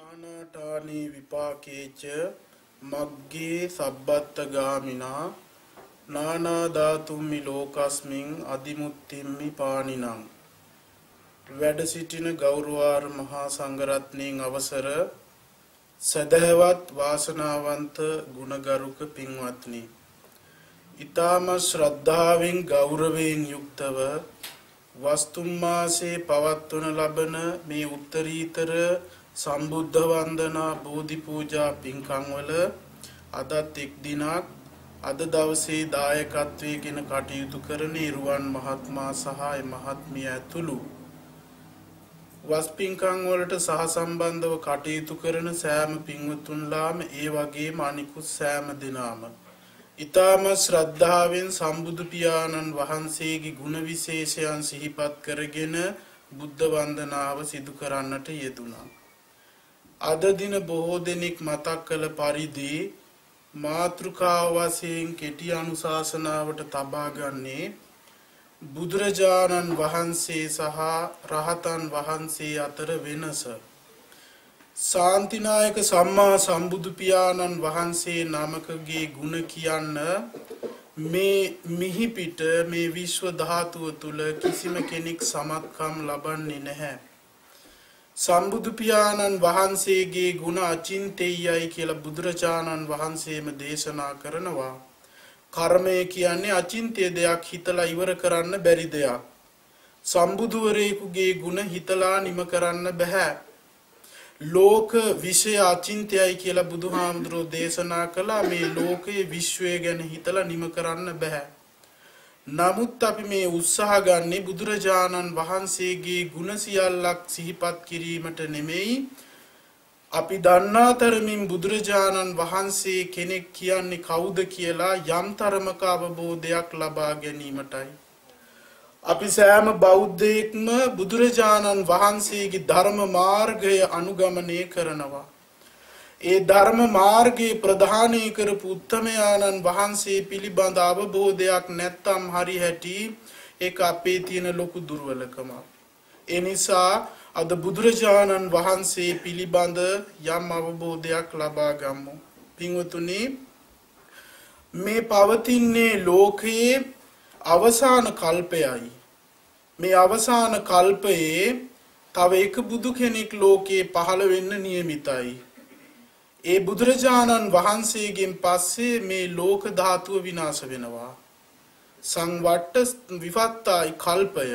නානාඨානි විපාකේච මග්ගේ සබ්බත්තගාමිනා නානා ධාතුම්මි ලෝකස්මින් අදිමුත්තිම්මි පානිනං. වැඩ සිටින ගෞරවාර මහා සංඝරත්නයන් අවසර සදහවත් වාසනාවන්ත ගුණගරුක පින්වත්නි, ඊ타ම ශ්‍රද්ධාවෙන් ගෞරවයෙන් යුක්තව වස්තුම් මාසේ පවත්වන ලබන මේ උත්තරීතර සම්බුද්ධ වන්දනා බෝධි පූජා පින්කම් වල අදත් එක් දිනක් අද දවසේ දායකත්වයෙන් කටයුතු කරන ඉරුවන් මහත්මයා සහ මහත්මිය ඇතුළු වස් පින්කම් වලට සහසම්බන්ධව කටයුතු කරන සෑම පින්වතුන්ලාම ඒ වගේම අනිකුත් සෑම දෙනාම ඊ타ම ශ්‍රද්ධාවෙන් සම්බුදු පියාණන් වහන්සේගේ ගුණ විශේෂයන් සිහිපත් කරගෙන බුද්ධ වන්දනාව සිදු කරන්නට යෙදුණා. අද දින බොහෝ දෙනෙක් මතක් කළ පරිදි මාතෘකාව වශයෙන් කෙටි අනුශාසනාවට තබා ගන්නේ බුදුරජාණන් වහන්සේ සහ රහතන් වහන්සේ අතර වෙනස. ශාන්තිනායක සම්මා සම්බුදු පියාණන් වහන්සේ නමකගේ ගුණ කියන්න මේ මිහිපිට මේ විශ්ව ධාතුව තුල කිසිම කෙනෙක් සමත්කම් ලබන්නේ නැහැ. සම්බුදු පියාණන් වහන්සේගේ ගුණ අචින්තේයයි කියලා බුදුරජාණන් වහන්සේම දේශනා කරනවා. කර්මය කියන්නේ අචින්ත්‍ය දෙයක්, හිතලා ඉවර කරන්න බැරි දෙයක්. සම්බුදුවරයෙකුගේ ගුණ හිතලා නිම කරන්න බෑ. ලෝක විශ්ය අචින්ත්‍යයි කියලා බුදුහාමුදුරෝ දේශනා කළා. මේ ලෝකයේ විශ්වය ගැන හිතලා නිම කරන්න බෑ. නමුත් අපි මේ උත්සාහ ගන්නේ බුදුරජාණන් වහන්සේගේ ගුණ සියල්ලක් සිහිපත් කිරීමට නෙමෙයි. අපි දන්නා තරමින් බුදුරජාණන් වහන්සේ කෙනෙක් කියන්නේ කවුද කියලා යම් තරමක අවබෝධයක් ලබා ගැනීමටයි. අපි සෑම බෞද්ධයෙක්ම බුදුරජාණන් වහන්සේගේ ධර්ම මාර්ගය අනුගමනය කරනවා. ඒ ධර්ම මාර්ගයේ ප්‍රධානී කරපු උත්තමයාණන් වහන්සේ පිළිබඳ අවබෝධයක් නැත්තම් හරි හැටි ඒක අපේ තියෙන ලොකු දුර්වලකමක්. ඒ නිසා අද බුදුරජාණන් වහන්සේ පිළිබඳ යම් අවබෝධයක් ලබා ගමු. පින්වතුනි, මේ පවතින්නේ ලෝකයේ අවසාන කල්පයයි. මේ අවසාන කල්පයේ තව එක බුදු කෙනෙක් ලෝකේ පහළ වෙන්න නියමිතයි. ඒ බුදුරජාණන් වහන්සේගෙන් පස්සේ මේ ලෝක ධාතුව විනාශ වෙනවා. සංවට්ට විපත්තයි කල්පය.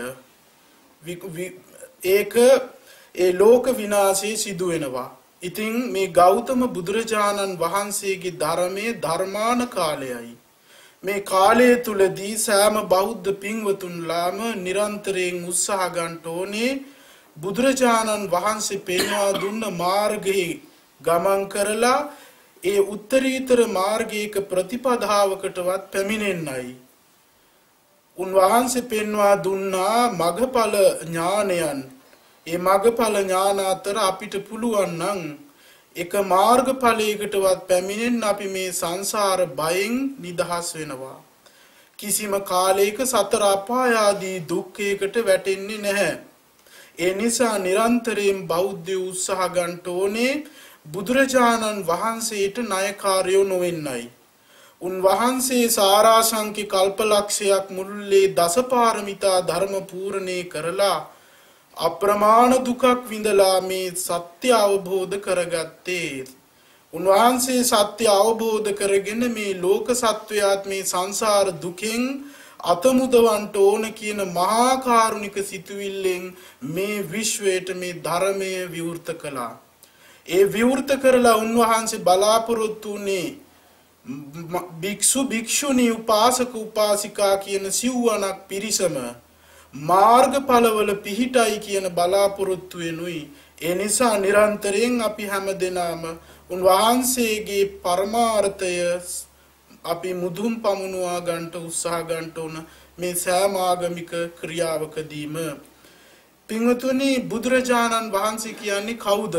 ඒක ඒ ලෝක විනාශය සිදු වෙනවා. ඉතින් මේ ගෞතම බුදුරජාණන් වහන්සේගේ ධර්මයේ ධර්මාන කාලයයි. මේ කාලය තුලදී සෑම බෞද්ධ පින්වතුන්ලාම නිරන්තරයෙන් උත්සාහ ගන්න ඕනේ බුදුරජාණන් වහන්සේ පෙන්වා දුන්න මාර්ගයේ ගමන් කරලා ඒ උත්තරීතර මාර්ගයක ප්‍රතිපදාවකටවත් පැමිණෙන්නයි. උන්වහන්සේ පෙන්වා දුන්නා මගඵල ඥානයන්. ඒ මගඵල ඥාන අතර අපිට පුළුවන් නම් එක මාර්ගඵලයකටවත් පැමිණෙන්න අපි මේ සංසාර බයෙන් නිදහස් වෙනවා. කිසිම කාලයක සතර අපාය ආදී දුක්ඛයකට වැටෙන්නේ නැහැ. ඒ නිසා නිරන්තරයෙන් බෞද්ධ උත්සාහ ගන්න ඕනේ බුදුරජාණන් වහන්සේට ණයකාරයෝ නොවෙන්නයි. උන්වහන්සේ සාරාංශික කල්පලක්ෂයක් මුළුල්ලේ දසපාරමිතා ධර්ම පූර්ණේ කරලා අප්‍රමාණ දුකක් විඳලා මේ සත්‍ය අවබෝධ කරගත්තේ. උන්වහන්සේ සත්‍ය අවබෝධ කරගෙන මේ ලෝක සත්වයාත් මේ සංසාර දුකෙන් අතමුදවන්න ඕන කියන මහා කාරුණික සිතුවිල්ලෙන් මේ විශ්වයට මේ ධර්මය විවෘත කළා. ඒ විවෘත කරලා උන්වහන්සේ බලාපොරොත්තු වුණේ භික්ෂු භික්ෂුණී උපාසක උපාසිකා කියන සිව්වණක් පිරිසම මාර්ගඵලවල පිහිටයි කියන බලාපොරොත්තු වෙනුයි. ඒ නිසා නිරන්තරයෙන් අපි හැමදෙනාම උන්වහන්සේගේ පරමාර්ථය අපි මුදුන් පමුණුවා ගන්නට උත්සාහ ගන්න ඕන මේ සෑම ආගමික ක්‍රියාවකදීම. පින්වතුනි, බුදුරජාණන් වහන්සේ කියන්නේ කවුද?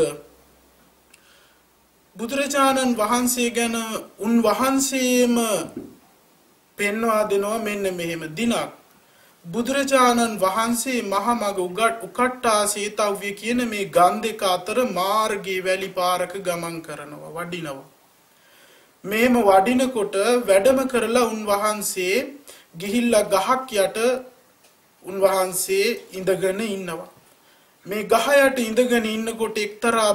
බුදුරජාණන් වහන්සේ ගැන උන්වහන්සේම පෙන්වා දෙනවා මෙන්න මෙහෙම දිනක් බුදුරජාණන් වහන්සේ මහමග උකට්ටා සේතව්‍ය කියන මේ ගම් දෙක අතර මාර්ගයේ වැලි පාරක ගමන් කරනවා වඩිනවා. මෙහෙම වඩිනකොට වැඩම කරලා උන්වහන්සේ ගිහිල්ලා ගහක් යට උන්වහන්සේ ඉඳගෙන ඉන්නවා. මේ ගහ යට ඉඳගෙන ඉන්නකොට එක්තරා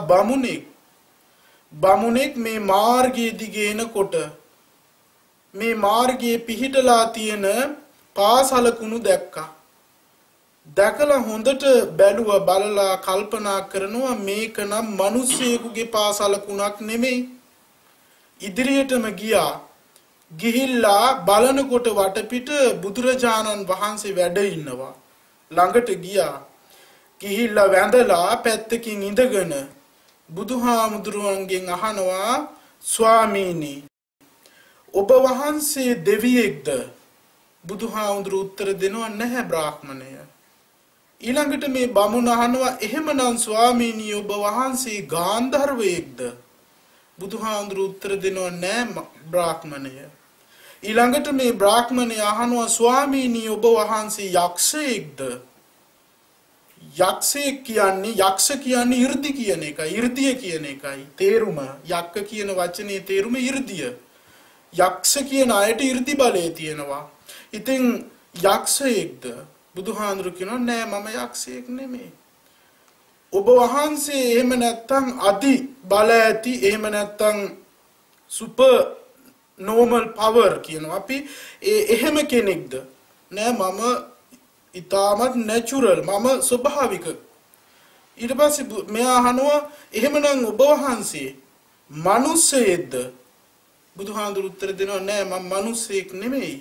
බමුණෙක් මේ මාර්ගයේ දිගේ එනකොට මේ මාර්ගයේ පිහිටලා තියෙන පාසලකුණු දැක්කා. දැකලා හොඳට බැලුවා බලලා කල්පනා කරනවා මේක නම් මිනිස්සෙකුගේ පාසලකුණක් නෙමෙයි. ඉදිරියටම ගියා. ගිහිල්ලා බලනකොට වටපිට බුදුරජාණන් වහන්සේ වැඩ ඉන්නවා. ළඟට ගියා. ගිහිල්ලා වැඳලා පැත්තකින් ඉඳගෙන බුදුහාමුදුරුවන්ගෙන් අහනවා ස්වාමීනි ඔබ වහන්සේ දෙවියෙක්ද? බුදුහාමුදුරුවෝ උත්තර දෙනවා නැහැ බ්‍රාහ්මණය. ඊළඟට මේ බමුණ අහනවා එහෙමනම් ස්වාමීනි ඔබ වහන්සේ ගාන්ධර්වයෙක්ද? බුදුහාමුදුරුවෝ උත්තර දෙනවා නැහැ බ්‍රාහ්මණය. ඊළඟට මේ බ්‍රාහ්මණය අහනවා ස්වාමීනි ඔබ වහන්සේ යක්ෂයෙක්ද? යක්ෂයෙක් කියන්නේ යක්ෂ කියන්නේ 이르දි කියන එකයි. 이르දිය කියන එකයි. තේරුම යක්ක කියන වචනේ තේරුම 이르දිය. යක්ෂ කියන අයට 이르දි බලය තියෙනවා. ඉතින් යක්ෂයෙක්ද? බුදුහාඳුරු කියනවා නෑ මම යක්ෂයෙක් නෙමෙයි. ඔබ වහන්සේ එහෙම නැත්තම් අදි බල ඇති එහෙම නැත්තම් සුපර් නෝමල් පවර් කියනවා. අපි එහෙම කෙනෙක්ද? නෑ මම ඊටමත් නැචරල් මම ස්වභාවික. ඊට පස්සේ මෙයා අහනවා එහෙමනම් ඔබ වහන්සේ මිනිස්සෙක්ද? බුදුහාඳුරු උත්තර දෙනවා නෑ මම මිනිස්සෙක් නෙමෙයි.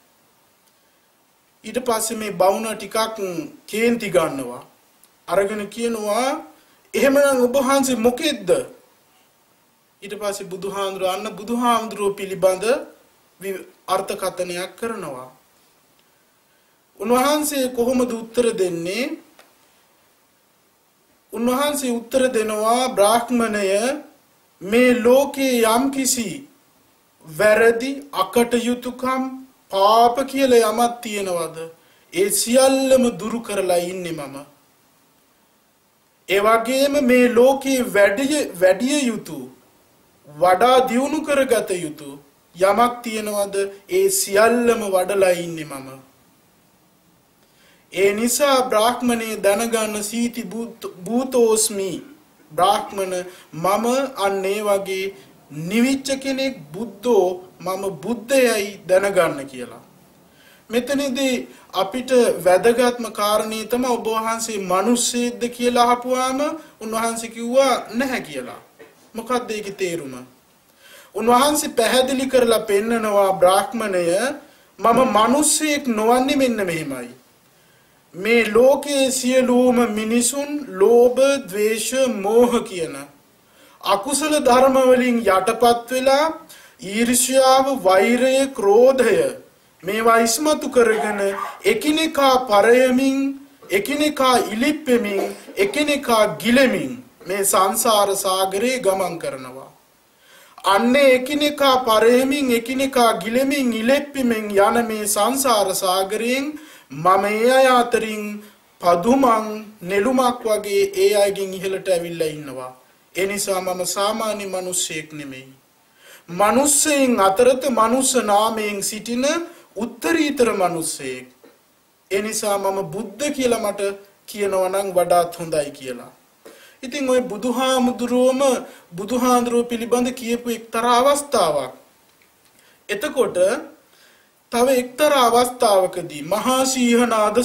ඊට පස්සේ මේ බවුන ටිකක් කේන්ති ගන්නවා. අරගෙන කියනවා එහෙමනම් ඔබ වහන්සේ මොකෙද්ද? ඊට පස්සේ බුදුහාඳුරු පිළිබඳ අර්ථකථනයක් කරනවා. උන්වහන්සේ කොහොමද උත්තර දෙන්නේ? උන්වහන්සේ උත්තර දෙනවා බ්‍රාහ්මණය මේ ලෝකේ යම්කිසි වැරදි අකටයුතුකම් පාප කියලා යමක් තියෙනවද? ඒ සියල්ලම දුරු කරලා ඉන්නේ මම. ඒ වගේම මේ ලෝකේ වැඩි යුතු වඩා දියුණු කරගත යුතු යමක් තියෙනවද? ඒ සියල්ලම වඩලා ඉන්නේ මම. ඒ නිසා බ්‍රාහ්මණේ දැනගන්න සීති භූතෝස්මි බ්‍රාහ්මණ මම අන්නේ වගේ නිවිච්ච කෙනෙක් බුද්ධෝ මම බුද්ධයයි දැනගන්න කියලා. මෙතනදී අපිට වැදගත්ම කාරණේ තමයි ඔබ වහන්සේ මිනිස්සෙක්ද කියලා අහපුවාම උන්වහන්සේ කිව්වා නැහැ කියලා. මොකක්ද ඒකේ තේරුම? උන්වහන්සේ පැහැදිලි කරලා පෙන්නනවා බ්‍රාහ්මණය මම මිනිස්සෙක් නොවන්නේ මෙන්න මෙහෙමයි. මේ ලෝකයේ සියලුම මිනිසුන් ලෝභ, ද්වේෂ, මෝහ කියන අකුසල ධර්ම වලින් යටපත් වෙලා ඊර්ෂ්‍යාව, වෛරය, ක්‍රෝධය මේවා ඉස්මතු කරගෙන එකිනෙකා පරයමින්, එකිනෙකා ඉලිප්පෙමින්, එකිනෙකා ගිලෙමින් මේ සංසාර සාගරේ ගමන් කරනවා. අන්නේ එකිනෙකා පරයමින්, එකිනෙකා ගිලෙමින්, ඉලිප්පෙමින් යන මේ සංසාර සාගරයෙන් මම ඒ අය අතරින් පදුමන් නෙළුමක් වගේ ඒ අයගෙන් ඉහළට ඇවිල්ලා ඉන්නවා. ඒ නිසා මම සාමාන්‍ය මිනිසෙක් නෙමෙයි. මිනිස්සෙන් අතරත මනුස්ස නාමයෙන් සිටින උත්තරීතර මිනිසෙක්. ඒ නිසා මම බුද්ධ කියලා මට කියනවා නම් වඩාත් හොඳයි කියලා. ඉතින් ওই බුදුහාඳුරුව පිළිබඳ කියපු එක්තරා අවස්ථාවක්. එතකොට තව එක්තරා අවස්ථාවකදී මහා සීහනාද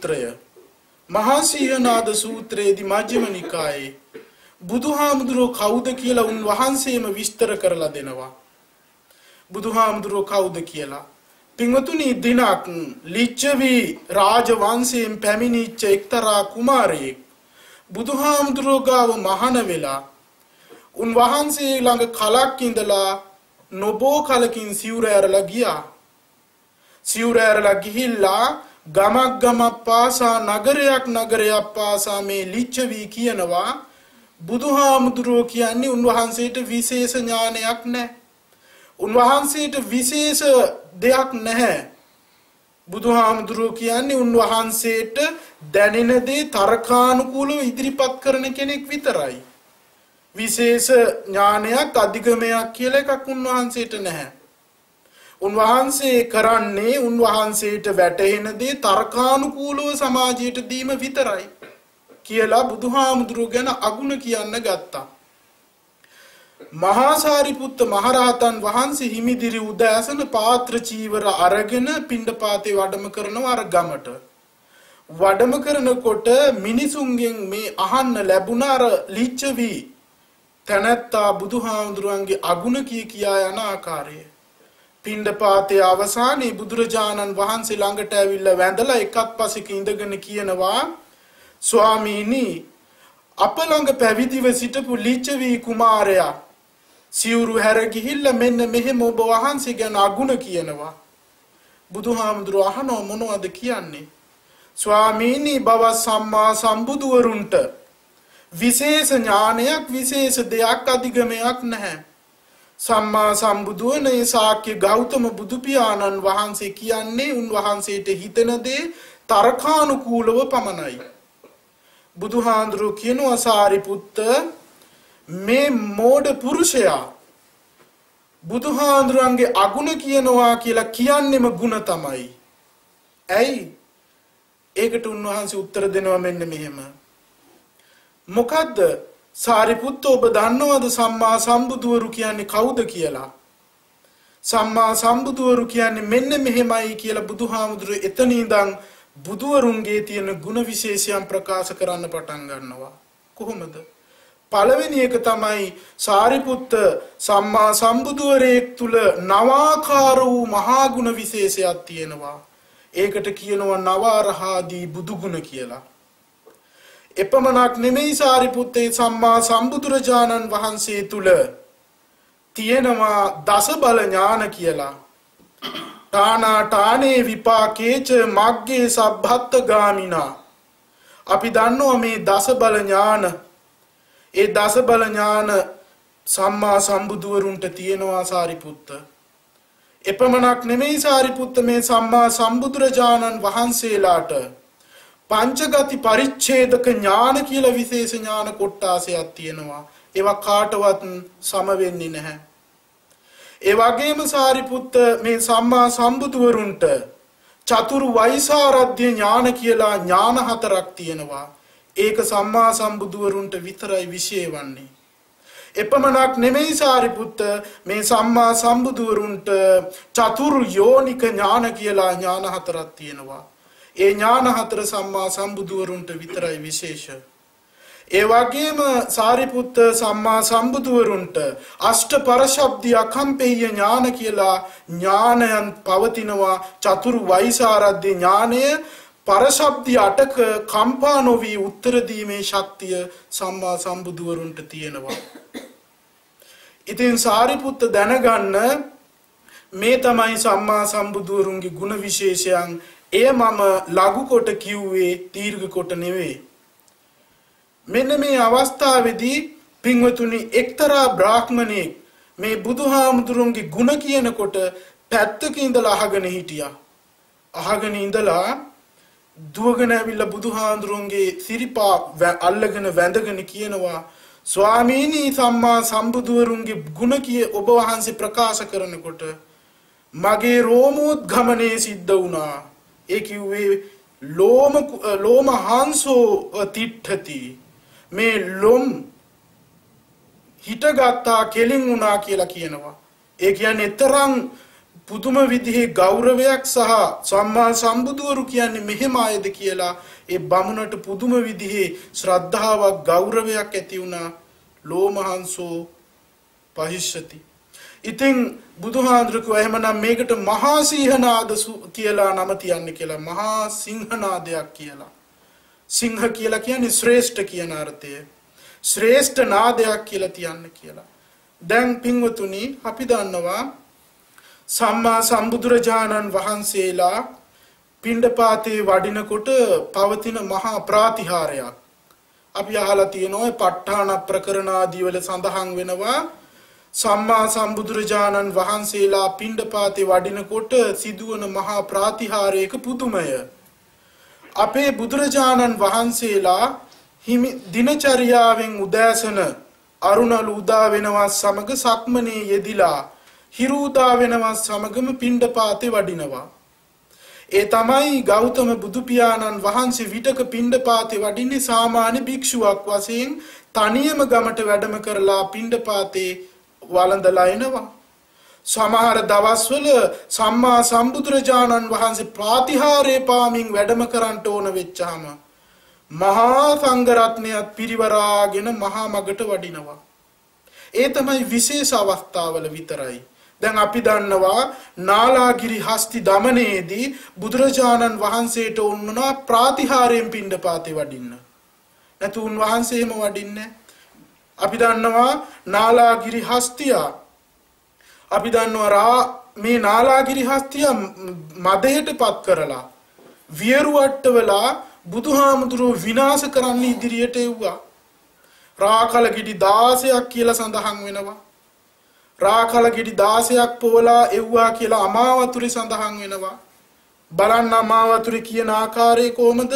සූත්‍රයේදී මජ්ක්‍ධිම නිකායේ බුදුහාමුදුරුවෝ කවුද කියලා උන්වහන්සේම විස්තර කරලා දෙනවා. බුදුහාමුදුරුවෝ කවුද කියලා. පින්වතුනි දිනක් ලිච්ඡවි රාජවංශයෙන් පැමිණිච්ච එක්තරා කුමාරයෙක් බුදුහාමුදුරුවෝ ගාව මහාන වෙලා උන්වහන්සේ ළඟ කලක් ඉඳලා නොබෝ කලකින් සිවුර ඇරලා ගියා. සිවුර ඇරලා ගිහිල්ලා ගමක් පාසා නගරයක් පාසා මේ ලිච්ඡවි කියනවා බුදුහාමුදුරුවෝ කියන්නේ උන්වහන්සේට විශේෂ ඥානයක් නැහැ. උන්වහන්සේට විශේෂ දෙයක් නැහැ. බුදුහාමුදුරුවෝ කියන්නේ උන්වහන්සේට දැනෙන දේ තර්කානුකූලව ඉදිරිපත් කරන කෙනෙක් විතරයි. විශේෂ ඥානයක් අධිගමයක් කියලා එකක් උන්වහන්සේට නැහැ. උන්වහන්සේ කරන්නේ උන්වහන්සේට වැටහෙන දේ තර්කානුකූලව සමාජයට දීම විතරයි කියලා බුදුහාමුදුරුවෝ ගැන අගුණ කියන්න ගත්තා. මහා සාරිපුත්ත මහරහතන් වහන්සේ හිමිදිරි උදෑසන පාත්‍ර චීවර අරගෙන පිණ්ඩපාතේ වැඩම කරනවා අර ගමට. වැඩම කරනකොට මිනිසුන්ගෙන් මේ අහන්න ලැබුණ අර ලිච්ඡවි තනත්තා බුදුහාමුදුරන්ගේ අගුණ කියා යන ආකාරය. පිණ්ඩපාතේ අවසානයේ බුදුරජාණන් වහන්සේ ළඟට ඇවිල්ලා වැඳලා එකත් පසෙක ඉඳගෙන කියනවා ස්වාමීනි අප ළඟ පැවිදිව සිටපු ලිච්ඡවි කුමාරයා සිවුරු හැර ගිහිල්ලා මෙන්න මෙහෙම ඔබ වහන්සේ ගැන අගුණ කියනවා. බුදුහාමුදුරුවෝ අහනවා මොනවද කියන්නේ? ස්වාමීනි බව සම්මා සම්බුදුවරුන්ට විශේෂ ඥානයක් විශේෂ දෙයක් අධිගමයක් නැහැ. සම්මා සම්බුදුවනේ ශාක්‍ය ගෞතම බුදු පියාණන් වහන්සේ කියන්නේ උන්වහන්සේට හිතෙන දේ තර්කානුකූලව පමණයි. බුදුහාඳුරු කියනවා සාරිපුත්ත මේ මෝඩ පුරුෂයා බුදුහාඳුරන්ගේ අගුණ කියනවා කියලා කියන්නේම ಗುಣ තමයි. ඇයි? ඒකට උන්වහන්සේ උත්තර දෙනවා මෙන්න මෙහෙම. මොකද්ද? සාරිපුත්ත ඔබ දන්නවද සම්මා සම්බුදුවරු කියන්නේ කවුද කියලා? සම්මා සම්බුදුවරු කියන්නේ මෙන්න මෙහෙමයි කියලා බුදුහාමුදුරුවෝ එතන ඉඳන් බුදුවරුන්ගේ තියෙන ගුණ විශේෂයන් ප්‍රකාශ කරන්න පටන් ගන්නවා. කොහොමද? පළවෙනි එක තමයි සාරිපුත්ත සම්මා සම්බුදුවරයෙක් තුල නවාකාර වූ මහා ගුණ විශේෂයක් තියෙනවා. ඒකට කියනවා නවාරහාදී බුදු ගුණ කියලා. එපමණක් නෙමෙයි සාරිපුත්තේ සම්මා සම්බුදුරජාණන් වහන්සේ තුල තියෙනවා දස බල ඥාන කියලා. තානාටානේ විපාකේච මග්ගේ සබ්බත්ත ගාමිනා. අපි දන්නවා මේ දස බල ඥාන. ඒ දස බල ඥාන සම්මා සම්බුදුවරුන්ට තියෙනවා සාරිපුත්ත. එපමණක් නෙමෙයි සාරිපුත්ත මේ සම්මා සම්බුදුරජාණන් වහන්සේලාට පංචගති පරිච්ඡේදක ඥාන කියලා විශේෂ ඥාන කොටාසයක් තියෙනවා. ඒවා කාටවත් සම වෙන්නේ නැහැ. ඒ වගේම සාරිපුත්ත මේ සම්මා සම්බුදුවරුන්ට චතුරු වෛසාරද්‍ය ඥාන කියලා ඥාන හතරක් තියෙනවා. ඒක සම්මා සම්බුදුවරුන්ට විතරයි විශේෂ වන්නේ. එපමණක් නෙමෙයි සාරිපුත්ත මේ සම්මා සම්බුදුවරුන්ට චතුරු යෝනික ඥාන කියලා ඥාන හතරක් තියෙනවා. ඒ ඥාන හතර සම්මා සම්බුදුවරුන්ට විතරයි විශේෂ. ඒ වගේම සාරිපුත්ත සම්මා සම්බුදුවරුන්ට අෂ්ට පරශබ්දී අකම්පේය ඥාන කියලා ඥානයන් පවතිනවා. චතුරු වෛසාරද්‍ය ඥානය පරශබ්දී අටක කම්පා නොවි උත්තර දීමේ ශක්තිය සම්මා සම්බුදුවරුන්ට තියෙනවා. ඉතින් සාරිපුත්ත දැනගන්න මේ තමයි සම්මා සම්බුදුවරුන්ගේ ගුණ විශේෂයන්. එය මම ලඝු කොට කිව්වේ දීර්ඝ කොට නෙවෙයි. මෙන්න මේ අවස්ථාවේදී පින්වතුනි එක්තරා බ්‍රාහ්මණෙක් මේ බුදුහාමුදුරන්ගේ ගුණ කියනකොට පැත්තක ඉඳලා අහගෙන හිටියා. අහගෙන ඉඳලා දුවගෙන ඇවිල්ලා බුදුහාමුදුරන්ගේ සිරිපා අල්ලගෙන වැඳගෙන කියනවා ස්වාමීනි සම්මා සම්බුදුවරුන්ගේ ගුණ කිය ඔබ වහන්සේ ප්‍රකාශ කරනකොට මගේ රෝමෝද්ගමනයේ සිද්ධ වුණා. ඒ කිව්වේ ලෝම හංසෝ තිට්ඨති. මේ ලොම් හිටගත්තා කෙලින් වුණා කියලා කියනවා. ඒ කියන්නේ තරම් පුදුම විදිහේ ගෞරවයක් සහ සම්මා සම්බුදුවරු කියන්නේ මෙහෙම ආයද කියලා ඒ බමුණට පුදුම විදිහේ ශ්‍රද්ධාවක් ගෞරවයක් ඇති වුණා. ලෝමහංසෝ පහිෂති. ඉතින් බුදුහාඳුරකෝ එහෙමනම් මේකට මහා සිංහනාද කියලා නම තියන්න කියලා. මහා සිංහනාදයක් කියලා. සිංහ කියලා කියන්නේ ශ්‍රේෂ්ඨ කියන අර්ථය. ශ්‍රේෂ්ඨ නාදයක් කියලා තියන්න කියලා. දැන් පින්වතුනි අපි දන්නවා සම්මා සම්බුදුරජාණන් වහන්සේලා පිණ්ඩපාතේ වඩිනකොට පවතින මහා ප්‍රාතිහාරයක්. අපි අහලා තියෙනවා ප ဋ ාණ ප්‍රකරණ ආදී වල සඳහන් වෙනවා සම්මා සම්බුදුරජාණන් වහන්සේලා පිණ්ඩපාතේ වඩිනකොට සිදුවන මහා ප්‍රාතිහාරයක පුදුමය. අපේ බුදුරජාණන් වහන්සේලා හිමි දිනචරියාවෙන් උදෑසන අරුණලු උදා වෙනවත් සමග සක්මනේ යෙදිලා හිරු උදා වෙනවත් සමගම පිණ්ඩපාතේ වඩිනවා. ඒ තමයි ගෞතම බුදු පියාණන් වහන්සේ විතක පිණ්ඩපාතේ වඩින්නේ සාමාන්‍ය භික්ෂුවක් වශයෙන් තනියම ගමට වැඩම කරලා පිණ්ඩපාතේ වළඳලා එනවා. සමහර දවස්වල සම්මා සම්බුදුරජාණන් වහන්සේ ප්‍රාතිහාර්ය පාමින් වැඩම කරන්නට ඕන වෙච්චාම මහා සංඝරත්නයත් පිරිවරාගෙන මහා මගට වඩිනවා. ඒ තමයි විශේෂ අවස්ථාවල විතරයි. දැන් අපි දන්නවා නාලාගිරි හස්ති දමනයේදී බුදුරජාණන් වහන්සේට උන්වනා ප්‍රාතිහාර්යෙන් පිණ්ඩපාතේ වඩින්න. නැතු උන්වහන්සේම වඩින්නේ. අපි දන්නවා නාලාගිරි හස්තිය අපි දන්නවා මේ නාලාගිරි හස්තිය මදයට පත් කරලා වියරුවට්ට වෙලා බුදුහාමුදුරුවෝ විනාශ කරන්න ඉදිරියට එව්වා. රාකල ගෙඩි 16ක් කියලා සඳහන් වෙනවා. රාකල ගෙඩි 16ක් පොවලා එව්වා කියලා අමාවතුරේ සඳහන් වෙනවා. බලන්න අමාවතුරේ කියන ආකාරය කොහමද?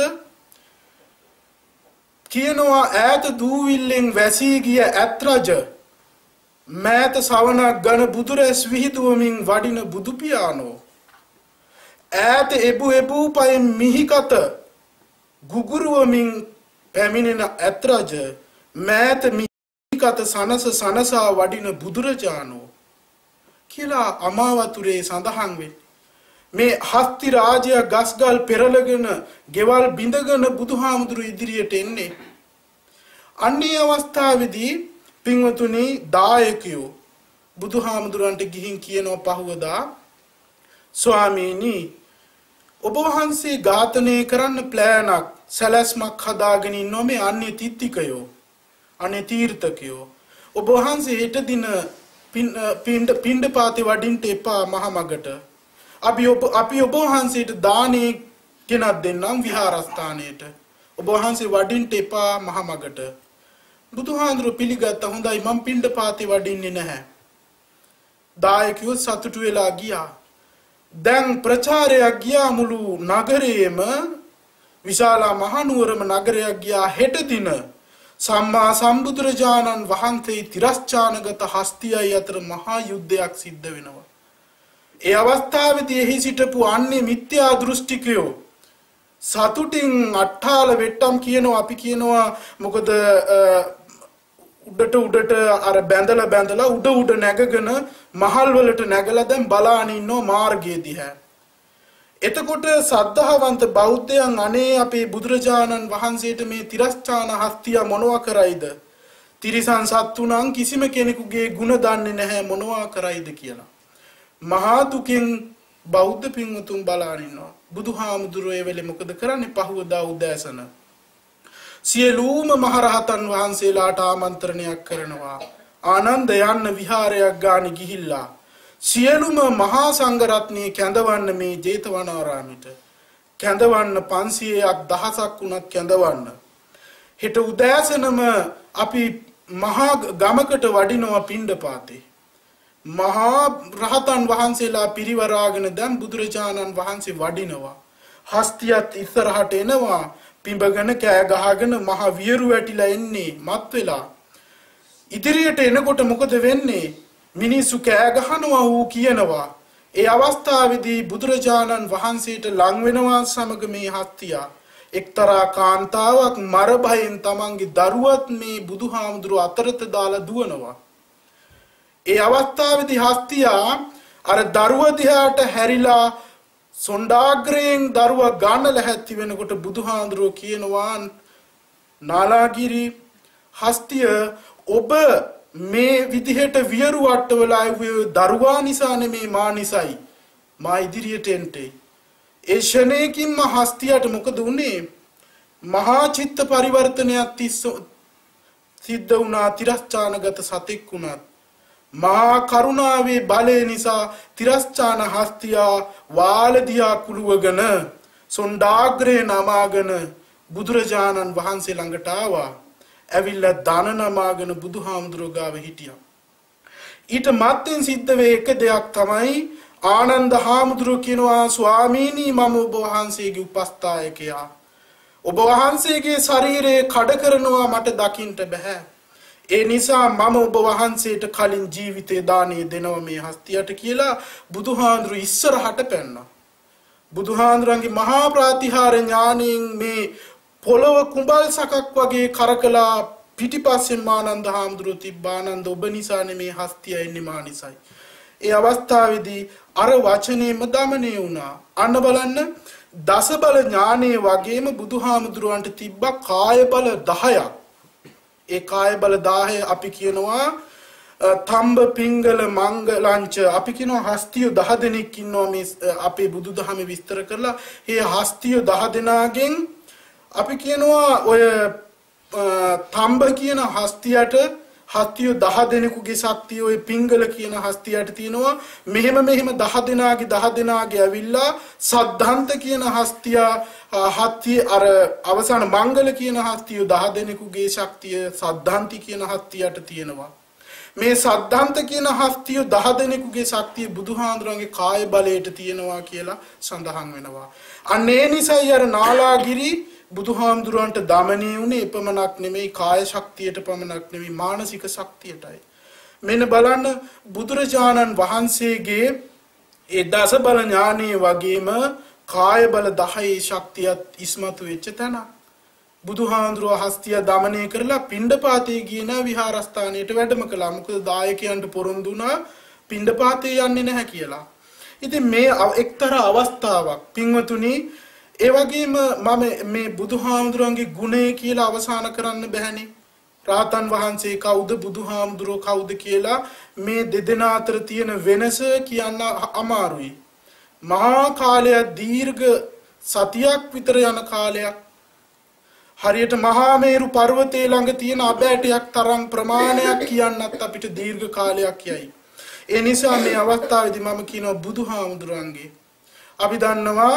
කියනවා ඈත දූවිල්ලෙන් වැසී ගිය ඇත් රජ මෑත සවනක් ගන බුදුරැස් විහිදුවමින් වඩින බුදු පියාණෝ ඈත එබු පයෙන් මිහිකත ගුගුරුවමින් පැමිණෙන ඇත් රජ මෑත මිහිකත සනසා වඩින බුදුරජාණෝ කියලා අමාවතුරේ සඳහන් වේ. මේ හස්ති රාජ්‍ය ගස්ගල් පෙරලගෙන ගෙවල් බිඳගෙන බුදුහාමුදුරු ඉදිරියට එන්නේ. අන්නේ අවස්ථාවේදී පින්වතුනි දායකයෝ බුදුහාමුදුරන්ට ගිහින් කියනවා පහවදා ස්වාමීනි ඔබ වහන්සේ ඝාතනය කරන්න ප්ලෑනක් සැලැස්මක් හදාගෙන ඉන්නෝ මේ අන්‍ය තිත්තිකයෝ අනේ තීර්ථකයෝ ඔබ වහන්සේ හෙට දින පිණ්ඩපාතේ වඩින්න එපා මහමගට අපි ඔබ වහන්සේට දානේ ගෙනත් දෙන්නම් විහාරස්ථානයට ඔබ වහන්සේ වඩින්න එපා මහමගට බුදුහාඳුරු පිළිගත්ත හොඳයි මම පිණ්ඩපාතේ වඩින්නේ නැහැ. දායකයෝ සතුටු වෙලා ගියා. දැන් ප්‍රචාරයක් ගියා මුළු නගරයේම විශාල මහනුවරම නගරයක් ගියා හෙට දින සම්මා සම්බුදුරජාණන් වහන්සේ තිරස්චානගත හස්තියයි අතර මහා යුද්ධයක් සිද්ධ වෙනවා. ඒ අවස්ථාවේදී එහි සිටපු අන්‍ය මිත්‍යා දෘෂ්ටිකයෝ සතුටින් අට්ඨාල වෙට්ටම් කියනවා අපි කියනවා මොකද උඩට අර බැඳලා උඩ නැගගෙන මහල් වලට නැගලා දැන් බලාගෙන ඉන්නෝ මාර්ගයේ දිහා. එතකොට සද්ධාවන්ත බෞද්ධයන් අනේ අපේ බුදුරජාණන් වහන්සේට මේ තිරස්චාන හස්තිය මොනවා කරයිද? තිරිසන් සත්තුණන් කිසිම කෙනෙකුගේ ಗುಣ දන්නේ නැහැ මොනවා කරයිද කියලා. මහා දුකින් බෞද්ධ පින්වතුන් බලාගෙන ඉන්නවා. බුදුහාමුදුරුවෝ ඒ වෙලේ මොකද කරන්නේ? පහවදා උදෑසන සියලුම මහරහතන් වහන්සේලාට ආමන්ත්‍රණයක් කරනවා. ආනන්ද යන්න විහාරයක් ගානේ ගිහිල්ලා සියලුම මහා සංඝරත්නයේ කැඳවන්න මේ ජේතවනාරාමෙට. කැඳවන්න 500ක් 1000ක් වුණත් කැඳවන්න. හෙට උදෑසනම අපි මහා ගමකට වඩිනවා පිණ්ඩපාතේ. මහා රහතන් වහන්සේලා පිරිවරාගෙන දැන් බුදුරජාණන් වහන්සේ වඩිනවා. හස්තියත් ඉස්සරහට එනවා. පිඹගෙන කෑ ගහගෙන මහ වියරු වැටිලා එන්නේ මත් වෙලා. ඉදිරියට එනකොට මොකද වෙන්නේ? මිනිස්සු කෑ ගහනවා ඌ කියනවා. ඒ අවස්ථාවේදී බුදුරජාණන් වහන්සේට ලං වෙනවා සමග මේ හස්තිය එක්තරා කාන්තාවක් මර භයෙන් තමන්ගේ දරුවත් මේ බුදුහාමුදුරුව අතරට දාලා දුවනවා. ඒ අවස්ථාවේදී හස්තියා අර දරුව දිහාට හැරිලා සොණ්ඩාග්‍රයෙන් දරුවා ගන්න ලැහැත්ති වෙනකොට බුදුහාඳුරෝ කියනවා නාලාගිරි හස්තිය ඔබ මේ විදිහට වියරු වට්ටවලා දරුවා නිසා නෙමේ මා නිසයි මා ඉදිරියට එන්ටේ. ඒ ෂණේකින්ම හස්තියට මොකද වුනේ? මහා චිත්ත පරිවර්තනයක් සිද්ධ වුණා. තිරස්චානගත සතෙක් වුණත් මහා කරුණාවේ බලය නිසා තිරස්චාන හස්තියා වාලදියා කුළුවගෙන සොණ්ඩාග්‍රේ නමාගෙන බුදුරජාණන් වහන්සේ ළඟට ආවා. ඇවිල්ලා දන නමාගෙන බුදුහාමුදුරුවෝ ගාව හිටියා. ඊට මත්තෙන් සිද්ධ වේ එක දෙයක් තමයි ආනන්ද හාමුදුරුවෝ කියනවා ස්වාමීනි මම ඔබ වහන්සේගේ උපස්ථායකයා. ඔබ වහන්සේගේ ශරීරය කඩ කරනවා මට දකින්න බෑ. ඒ නිසා මම ඔබ වහන්සේට කලින් ජීවිතේ දානේ දෙනවා මේ හස්තියට කියලා බුදුහාඳුරු ඉස්සරහට පැන්නා. බුදුහාඳුරන්ගේ මහා ප්‍රාතිහාර ඥාණයෙන් මේ පොළව කුඹල් සකක් වගේ කරකලා පිටිපස්සෙන් ආනන්ද හාමුදුරුවෝ තිබ්බානන්ද ඔබ නිසානේ මේ හස්තිය එන්නේ මා නිසායි. ඒ අවස්ථාවේදී අර වචනේම දමණය වුණා. අන්න බලන්න දස බල ඥානයේ වගේම බුදුහාමුදුරුවන්ට තිබ්බ කාය බල 10ක්. ඒ කාය බල 10 අපි කියනවා තම්බ පිංගල මංගලංච අපි කියනවා හස්තිය 10 දෙනෙක් ඉන්නවා මේ අපේ බුදුදහමේ විස්තර කරලා මේ හස්තිය 10 දෙනාගෙන් අපි කියනවා ඔය තම්බ කියන හස්තියට හස්තිය 10 දෙනෙකුගේ ශක්තිය ඔය පිංගල කියන හස්තියට තියෙනවා මෙහෙම 10 දෙනාගේ ඇවිල්ලා සද්ධාන්ත කියන හස්තිය අර අවසාන මංගල කියන හස්තිය 10 දෙනෙකුගේ ශක්තිය සද්ධාන්ති කියන හස්තියට තියෙනවා මේ සද්ධාන්ත කියන හස්තිය 10 දෙනෙකුගේ ශක්තිය බුදුහාඳුරන්ගේ කාය බලයට තියෙනවා කියලා සඳහන් වෙනවා අනේ නිසයි අර නාලාගිරි බුදුහාමුදුරන්ට දමණය වුණේ එපමණක් නෙමෙයි කාය ශක්තියට පමණක් නෙමෙයි මානසික ශක්තියටයි. මෙන්න බලන්න බුදුරජාණන් වහන්සේගේ ඒ දස බල ඥානයේ වගේම කාය බල 10 ශක්තියත් ඉස්මතු වෙච්ච තැන. බුදුහාමුදුරුව හස්තිය දමණය කරලා පිණ්ඩපාතේ ගියන විහාරස්ථානයට වැඩම කළා. මොකද දායකයන්ට පොරොන්දු වුණා පිණ්ඩපාතේ යන්නේ නැහැ කියලා. ඉතින් මේ එක්තරා අවස්ථාවක් පින්වතුනි ඒ වගේම මම මේ බුදුහාමුදුරන්ගේ ගුණය කියලා අවසන් කරන්න බෑනේ. රාතන් වහන්සේ කවුද බුදුහාමුදුරෝ කවුද කියලා මේ දෙදෙනා අතර තියෙන වෙනස කියන්න අමාරුයි. මහා කාලයක් දීර්ඝ සතියක් විතර යන කාලයක් හරියට මහා මේරු පර්වතයේ ළඟ තියෙන අබෑටයක් තරම් ප්‍රමාණයක් කියන්නත් අපිට දීර්ඝ කාලයක් යයි. ඒ නිසා මේ අවස්ථාවේදී මම කියනවා බුදුහාමුදුරන්ගේ අපි දන්නවා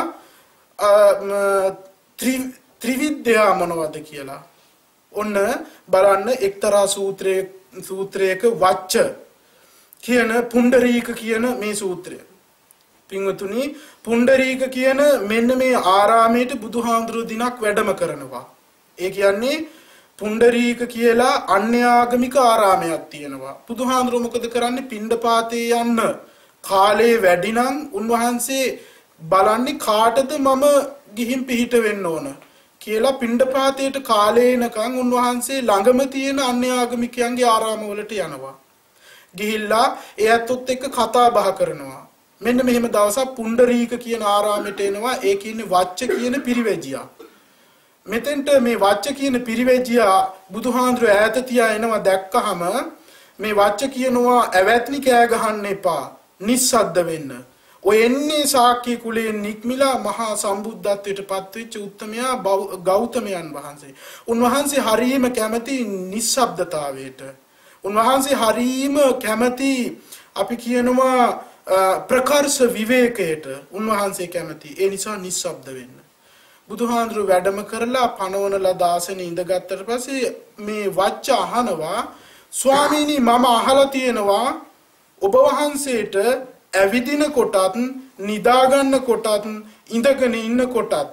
ත්‍රිවිද්‍යා මොනවද කියලා. ඔන්න බලන්න එක්තරා සූත්‍රයක වච්ච කියන පුණ්ඩරීක කියන මේ සූත්‍රය. පින්වතුනි පුණ්ඩරීක කියන මෙන්න මේ ආරාමයට බුදුහාමුදුරුවෝ දිනක් වැඩම කරනවා. ඒ කියන්නේ පුණ්ඩරීක කියලා අන්‍යාගමික ආරාමයක් තියෙනවා. බුදුහාමුදුරුවෝ මොකද කරන්නේ පිණ්ඩපාතේ යන්න කාලේ වැඩි නම් උන්වහන්සේ බලන්නේ කාටද මම ගිහින් පිහිට වෙන්න ඕන කියලා පිණ්ඩපාතයට කාලේ එනකන් උන්වහන්සේ ළඟම තියෙන අන්‍යාගමිකයන්ගේ ආරාමවලට යනවා. ගිහිල්ලා එයත්ොත් එක්ක කතා බහ කරනවා. මෙන්න මෙහෙම දවසක් පුණ්ඩරීක කියන ආරාමයට එනවා. ඒ කියන්නේ වච්ච කියන පිරිවැජියා. මෙතෙන්ට මේ වච්ච කියන පිරිවැජියා බුදුහාඳුර ඈත තියා එනවා දැක්කහම මේ වච්ච කියනවා ඇවැත්නි කෑ ගහන්න එපා. නිස්සද්ද වෙන්න. ඔය එන්නේ ශාක්‍ය කුලයෙන් නික්මිලා මහා සම්බුද්ධත්වයට පත්වෙච්ච උත්තමයා ගෞතමයන් වහන්සේ. උන්වහන්සේ හරීම කැමති නිස්සබ්දතාවයට. උන්වහන්සේ හරීම කැමති අපි කියනවා ප්‍රකර්ෂ විවේකයට උන්වහන්සේ කැමති. ඒ නිසා නිස්සබ්ද වෙන්න. බුදුහාඳුරු වැඩම කරලා පනවන ලද ආසනේ ඉඳගත්තට පස්සේ මේ වච්ච අහනවා ස්වාමීනි මම අහලා තියෙනවා ඔබ වහන්සේට ඇවිදින කොටත් නිදා ගන්න කොටත් ඉඳගෙන ඉන්න කොටත්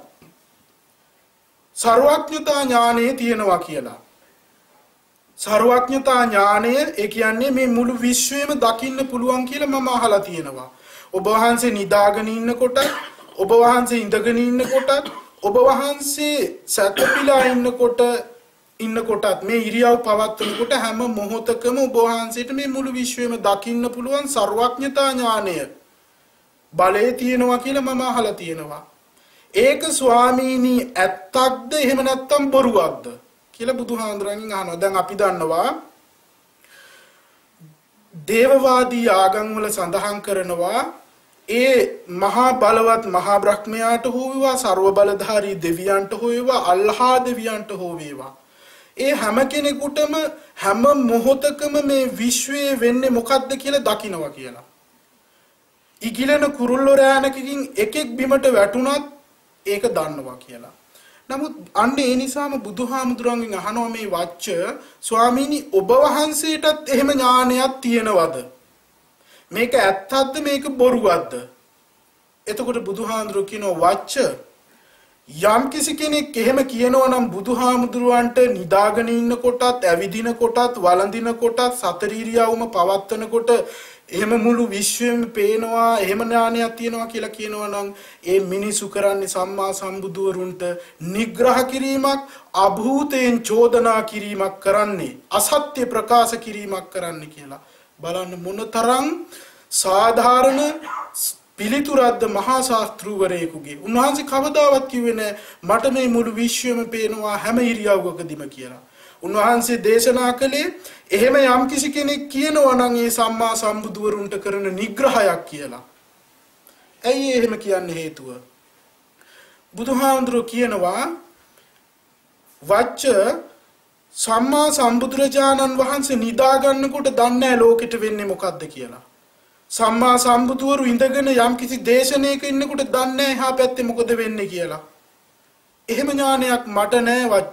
සර්වඥතා ඥානය තියෙනවා කියලා. සර්වඥතා ඥානය ඒ කියන්නේ මේ මුළු විශ්වයම දකින්න පුළුවන් කියලා මම අහලා තියෙනවා. ඔබ වහන්සේ නිදාගෙන ඉන්න කොටත් ඔබ වහන්සේ ඉඳගෙන ඉන්න කොටත් ඔබ වහන්සේ සැතපීලා ඉන්න කොටත් මේ ඉරියව් පවත්වනකොට හැම මොහොතකම ඔබ වහන්සේට මේ මුළු විශ්වයම දකින්න පුළුවන් සර්වඥතා ඥානය බලය තියෙනවා කියලා මම අහලා තියෙනවා. ඒක ස්වාමීනි ඇත්තක්ද එහෙම නැත්නම් බොරුවක්ද කියලා බුදුහාඳුරන්ගෙන් අහනවා. දැන් අපි දන්නවා දේවවාදී ආගම් වල සඳහන් කරනවා ඒ මහා බලවත් මහා බ්‍රහ්මයාට හෝ වේවා ਸਰව බලධාරී දෙවියන්ට හෝ වේවා අල්ලාහ් දෙවියන්ට හෝ වේවා ඒ හැම කෙනෙකුටම හැම මොහොතකම මේ විශ්වයේ වෙන්නේ මොකද්ද කියලා දකිනවා කියලා. ඉගිලෙන කුරුල්ලෝ රෑනකකින් එකෙක් බිමට වැටුණත් ඒක දන්නවා කියලා. නමුත් අන්න ඒ නිසාම බුදුහාමුදුරන්ගෙන් අහනවා මේ වච්ච ස්වාමීනි ඔබ වහන්සේටත් එහෙම ඥානයක් තියෙනවද මේක ඇත්තක්ද මේක බොරුවක්ද? එතකොට බුදුහාඳුරු කියනවා වච්ච යම් කිසි කෙනෙක් එහෙම කියනවා නම් බුදුහාමුදුරුවන්ට නිදාගෙන ඉන්න කොටත් ඇවිදින කොටත් වළඳින කොටත් සතර ඉරියව්වම පවත්වන කොට එහෙම මුළු විශ්වයම පේනවා එහෙම ඥානයක් තියෙනවා කියලා කියනවා නම් ඒ මිනිසු කරන්නේ සම්මා සම්බුදුවරුන්ට නිග්‍රහ කිරීමක් අභූතයෙන් චෝදනා කිරීමක් කරන්නේ අසත්‍ය ප්‍රකාශ කිරීමක් කරන්න කියලා බලන්න මොනතරම් සාධාරණ පිළිතුරක්ද මහා ශාස්ත්‍රූවරයෙකුගේ. උන්වහන්සේ කවදාවත් කිව්වේ නැහැ මට මේ මුළු විශ්වයම පේනවා හැම ඉරියව්වකදීම කියලා. උන්වහන්සේ දේශනා කළේ එහෙම යම් කිසි කෙනෙක් කියනවා නම් ඒ සම්මා සම්බුදුවරුන්ට කරන නිග්‍රහයක් කියලා. ඇයි එහෙම කියන්නේ හේතුව? බුදුහාමුදුරුවෝ කියනවා වච්ච සම්මා සම්බුදුරජාණන් වහන්සේ නිදා ගන්නකොට දන්නේ නැහැ ලෝකෙට වෙන්නේ මොකද්ද කියලා. සම්මා සම්බුදුවරු ඉඳගෙන යම් කිසි දේශනාවක ඉන්නකොට දන්නේ නැහැ එහා පැත්තේ මොකද වෙන්නේ කියලා. එහෙම ඥානයක් මට නැහැ වච්ච.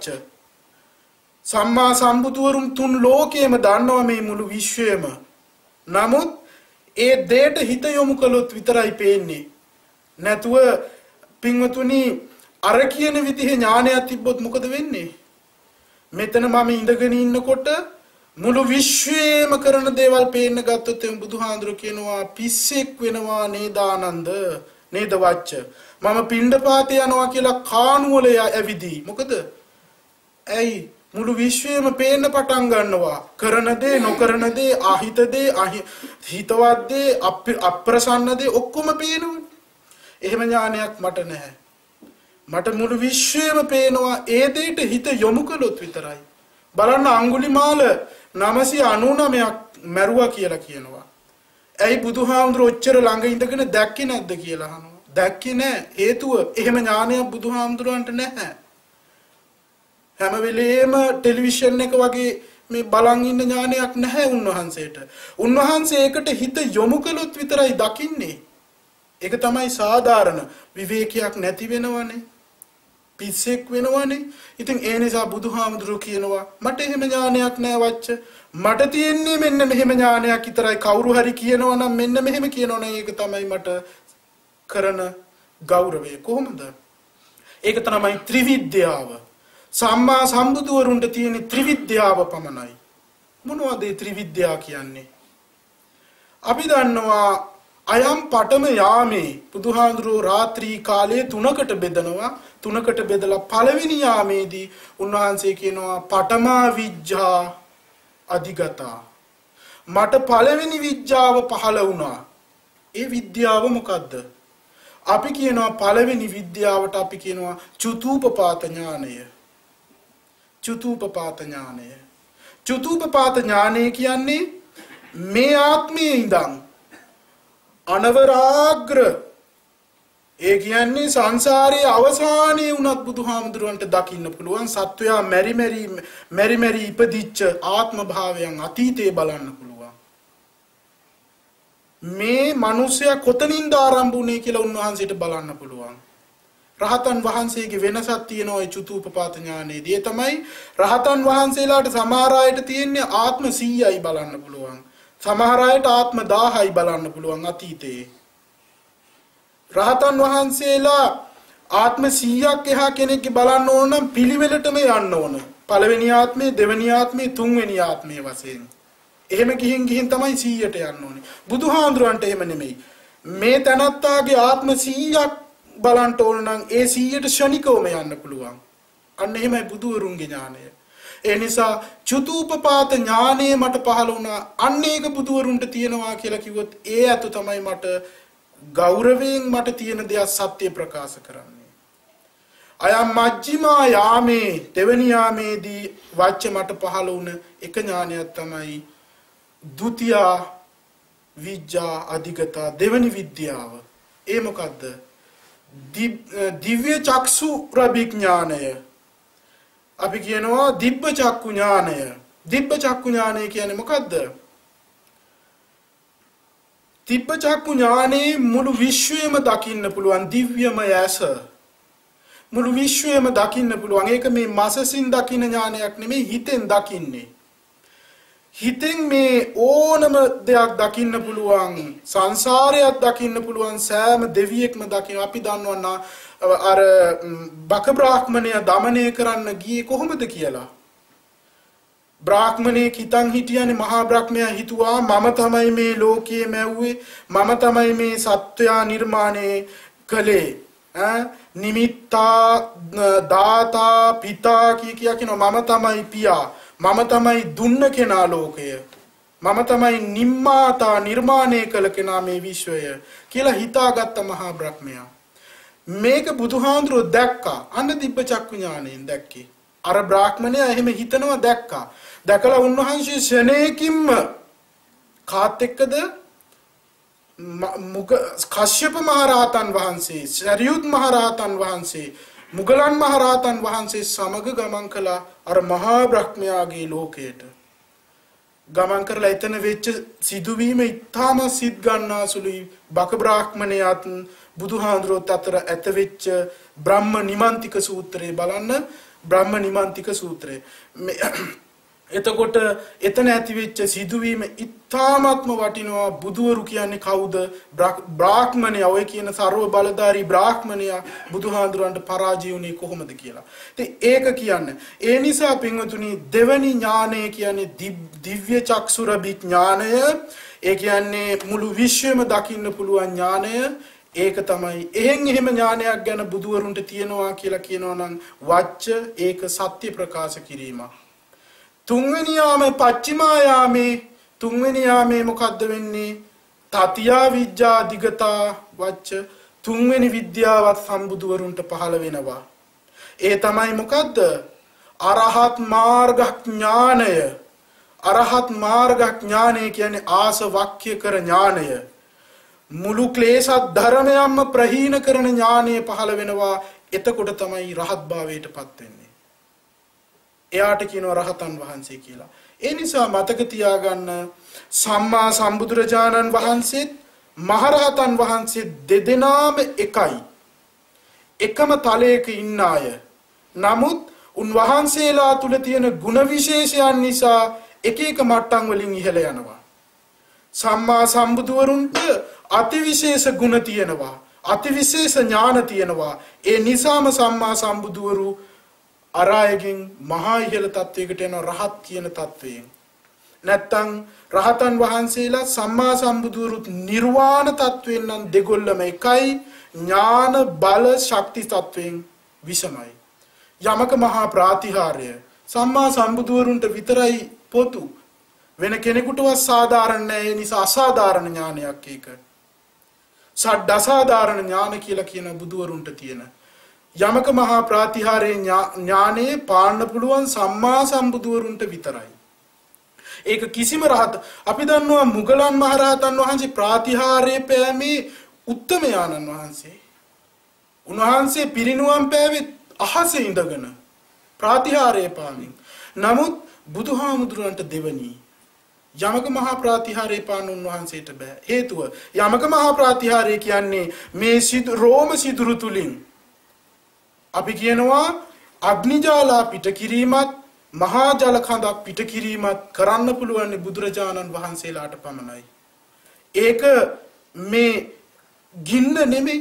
සම්මා සම්බුදුවරුන් තුන් ලෝකයේම දන්නවා මේ මුළු විශ්වයම. නමුත් ඒ දෙයට හිත යොමු කළොත් විතරයි පේන්නේ. නැතුව පින්වතුනි අර කියන විදිහේ ඥානයක් තිබ්බොත් මොකද වෙන්නේ? මෙතන මම ඉඳගෙන ඉන්නකොට මුළු විශ්වයේම කරන දේවල් පේන්න ගත්තොත් එම් බුදුහාඳුර කියනවා පිස්සෙක් වෙනවා නේද ආනන්ද නේද වච්ච. මම පිණ්ඩපාතේ යනවා කියලා කාණුවල ඇවිදී. මොකද? ඇයි මුළු විශ්වයම පේන්න පටන් ගන්නවා. කරන දේ නොකරන දේ අහිත දේ හිතවත් දේ අප්‍රසන්න දේ ඔක්කොම පේනවා. එහෙම ඥානයක් මට නැහැ. මට මුළු විශ්වයම පේනවා ඒ දෙයට හිත යොමු කළොත් විතරයි. බලන්න අඟුලිමාල 999ක් මැරුවා කියලා කියනවා. ඇයි බුදුහාමුදුරුවෝ ඔච්චර ළඟ ඉඳගෙන දැක්කේ නැද්ද කියලා අහනවා. දැක්කේ නැහැ. හේතුව එහෙම ඥානයක් බුදුහාමුදුරුවන්ට නැහැ. හැම වෙලේම ටෙලිවිෂන් එක වගේ මේ බලන් ඉන්න ඥානයක් නැහැ උන්වහන්සේට. උන්වහන්සේ ඒකට හිත යොමු කළොත් විතරයි දකින්නේ. ඒක තමයි සාධාරණ විවේකයක් නැති වෙනවනේ. පිස්සෙක් වෙනවනේ. ඉතින් ඒ නිසා බුදුහාමුදුරුවෝ කියනවා මට එහෙම ඥානයක් නෑ වච්ච. මට තියෙන්නේ මෙන්න මෙහෙම ඥානයක් විතරයි. කවුරු හරි කියනවා නම් මෙන්න මෙහෙම කියනවා නම් ඒක තමයි මට කරන ගෞරවය. කොහොමද? ඒක තමයි ත්‍රිවිද්‍යාව. සම්මා සම්බුදුවරුන්ට තියෙන ත්‍රිවිද්‍යාව පමණයි. මොනවද ඒ ත්‍රිවිද්‍යාව කියන්නේ? අපි දන්නවා අයම් පඨම යාමේ බුදුහාඳුරෝ රාත්‍රී කාලයේ 3කට බෙදනවා. 3කට බෙදලා පළවෙනි යාමේදී උන්වහන්සේ කියනවා පඨමා විජ්ජා අධිගතා. මට පළවෙනි විද්‍යාව පහළ වුණා. ඒ විද්‍යාව මොකද්ද? අපි කියනවා පළවෙනි විද්‍යාවට අපි කියනවා චුතූපපාත ඥානය. චුතූපපාත ඥානය. චුතූපපාත ඥානය කියන්නේ මේ ආත්මයේ ඉඳන් අනවරාග්‍ර ඒ කියන්නේ සංසාරයේ අවසානයේ උනත් බුදුහාමුදුරන්ට දකින්න පුළුවන් සත්වයා මෙරි මෙරි ඉපදිච්ච ආත්ම භාවයන් අතීතේ බලන්න පුළුවන්. මේ මිනිසයා කොතනින්ද ආරම්භ වුනේ කියලා උන්වහන්සේට බලන්න පුළුවන්. රහතන් වහන්සේගේ වෙනසක් තියෙනවා ඒ චුතූපපාත ඥානයේදී. ඒ තමයි රහතන් වහන්සේලාට සමහර අයට තියෙන්නේ ආත්ම 100යි බලන්න පුළුවන්. සමහර අයට ආත්ම 1000යි බලන්න පුළුවන් අතීතයේ. රහතන් වහන්සේලා ආත්ම 100ක් එහා කෙනෙක්ගේ බලන්න ඕන නම් පිළිවෙලටම යන්න ඕන. පළවෙනි ආත්මේ, දෙවෙනි ආත්මේ, තුන්වෙනි ආත්මේ වශයෙන්. එහෙම ගිහින් තමයි 100ට යන්න ඕනේ. බුදුහාඳුරන්ට එහෙම නෙමෙයි. මේ තනත්තාගේ ආත්ම 100ක් බලන්න ඕන නම් ඒ 100ට ශනිකවම යන්න පුළුවන්. අන්න එහෙමයි බුදුවරුන්ගේ ඥානය. ඒ නිසා චුතූපපාත ඥානය මට පහළ වුණා. අන්න ඒක බුදුවරුන්ට තියෙනවා කියලා කිව්වොත් ඒ අත තමයි මට ගෞරවයෙන් මට තියෙන දේ සත්‍ය ප්‍රකාශ කරන්නේ. අයම් මජ්ක්‍ධිමා යාමේ දෙවෙනි යාමේදී වච්ච මට පහළ වුණ එක ඥානයක් තමයි ဒုတိ ය විජ්ජා අධිගතා දෙවෙනි විද්‍යාව. ඒ මොකද්ද? දිව්‍ය චක්සු ප්‍රභිඥානය. අපි කියනවා දිබ්බ චක්කු ඥානය. දිබ්බ චක්කු ඥානය කියන්නේ මොකද්ද? දිබ්බ චක්කු ඥානේ මුළු විශ්වයම දකින්න පුළුවන් දිව්‍යමය ඇස. මුළු විශ්වයම දකින්න පුළුවන්. ඒක මේ මසසින් දකින්න ඥානයක් නෙමෙයි හිතෙන් දකින්නේ. හිතෙන් මේ ඕනම දෙයක් දකින්න පුළුවන් සංසාරයක් දකින්න පුළුවන් සෑම දෙවියෙක්ම දකින්න අපි දන්නවා අර බක බ්‍රාහ්මණය দমনය කරන්න ගියේ කොහොමද කියලා. බ්‍රාහ්මණේ කිතන් හිටියනේ මහා බ්‍රහ්මයා හිතුවා මම තමයි මේ ලෝකයේ මැව්වේ මම තමයි මේ සත්වයා නිර්මාණය කළේ නිමිත්තා දාතා පිතා කියනවා මම තමයි පියා මම තමයි දුන්න කෙනා ලෝකය මම තමයි නිම්මාතා නිර්මාණය කළ කෙනා මේ විශ්වය කියලා හිතාගත්ත මහා බ්‍රහ්මයා මේක බුදුහාඳුරෝ දැක්කා අන්න දිබ්බ චක්කු ඥාණයෙන් දැක්කේ අර බ්‍රාහ්මණයා එහෙම හිතනවා දැක්කා දැකලා උන්වහන්සේ ශනේකින්ම කාත් එක්කද කශ්‍යප මහරහතන් වහන්සේ සරියුත් මහරහතන් වහන්සේ මුගලන් මහරහතන් වහන්සේ සමග ගමන් කළා අර මහා බ්‍රහ්මයාගේ ලෝකයට ගමන් කරලා එතන වෙච්ච සිදුවීම ඉතාම සිත් ගන්නාසුළුයි බක බ්‍රාහ්මණයාත් බුදුහාඳුරොත් අතර ඇත වෙච්ච බ්‍රහ්ම නිමන්තික සූත්‍රය බලන්න බ්‍රහ්ම නිමන්තික සූත්‍රය එතකොට එතන ඇති වෙච්ච සිදුවීම ඉතාමත්ම වටිනවා බුදුවරු කියන්නේ කවුද බ්‍රාහ්මණයා ඔය කියන ਸਰව බලධාරී බ්‍රාහ්මණයා බුදුහාඳුරන්ට පරාජය වුණේ කොහොමද කියලා. ඉතින් ඒක කියන්නේ ඒ නිසා පින්වතුනි දෙවනි ඥානය කියන්නේ දිව්‍ය චක්සුරබි ඥානය ඒ කියන්නේ මුළු විශ්වයම දකින්න පුළුවන් ඥානය ඒක තමයි එහෙන් එහෙම ඥානයක් ගැන බුදුවරුන්ට තියනවා කියලා කියනවා නම් වච්ච ඒක සත්‍ය ප්‍රකාශ කිරීම. තුන්වෙනි යාමේ පච්චිමා යාමේ තුන්වෙනි යාමේ මොකද්ද වෙන්නේ? තතියා විද්‍යා දිගතා වච්ච තුන්වෙනි විද්‍යාවත් සම්බුදුවරුන්ට පහළ වෙනවා. ඒ තමයි මොකද්ද? අරහත් මාර්ග ඥානය. අරහත් මාර්ග ඥානය කියන්නේ ආසවක්්‍ය කර ඥානය. මුළු ක්ලේශ ධර්මයන්ම ප්‍රහීන කරන ඥානය පහළ වෙනවා. එතකොට තමයි රහත් භාවයටපත් වෙන්නේ. එයාට කියනවා රහතන් වහන්සේ කියලා. ඒ නිසා මතක තියාගන්න සම්මා සම්බුදුරජාණන් වහන්සේත් මහරහතන් වහන්සේ දෙදෙනාම එකයි. එකම තලයක ඉන්න අය. නමුත් උන්වහන්සේලා තුල තියෙන ගුණ විශේෂයන් නිසා එක එක මට්ටම් වලින් ඉහළ යනවා. සම්මා සම්බුදුවරුන්ට අතිවිශේෂ ගුණ තියෙනවා. අතිවිශේෂ ඥාන තියෙනවා. ඒ නිසාම සම්මා සම්බුදුවරු අරායකින් මහා ඉහළ තත්වයකට යන රහත් කියන තත්වයෙන් නැත්තම් රහතන් වහන්සේලා සම්මා සම්බුදුරුත් නිර්වාණ තත්වයෙන් නම් දෙගොල්ලම එකයි ඥාන බල ශක්ති තත්වයෙන් විසමයි යමක මහා ප්‍රාතිහාර්ය සම්මා සම්බුදුරුන්ට විතරයි පොදු වෙන කෙනෙකුටවත් සාධාරණ නැහැ ඒ නිසා අසාධාරණ ඥානයක් ඒක සඩ අසාධාරණ ඥාන කියලා කියන බුදුවරුන්ට තියෙන යමක මහා ප්‍රාතිහාරයේ ඥානයේ පාන්න පුළුවන් සම්මා සම්බුදුවරුන්ට විතරයි. ඒක කිසිම රහත අපි දන්නවා මුගලන් මහරහතන් වහන්සේ ප්‍රාතිහාරයේ පෑමේ උත්තමයාණන් වහන්සේ. උන්වහන්සේ පිරිනුවම් පෑවේ අහසේ ඉඳගෙන ප්‍රාතිහාරයේ පාමින්. නමුත් බුදුහාමුදුරන්ට දෙවනි යමක මහා ප්‍රාතිහාරයේ පාන්න උන්වහන්සේට බෑ. හේතුව යමක මහා ප්‍රාතිහාරය කියන්නේ මේ රෝම සිදුරු තුලින් අපි කියනවා අග්නිජාලා පිට කිරීමත් මහා ජල කඳක් පිට කිරීමත් කරන්න පුළුවන් බුදුරජාණන් වහන්සේලාට පමණයි. ඒක මේ ගින්න නෙමෙයි.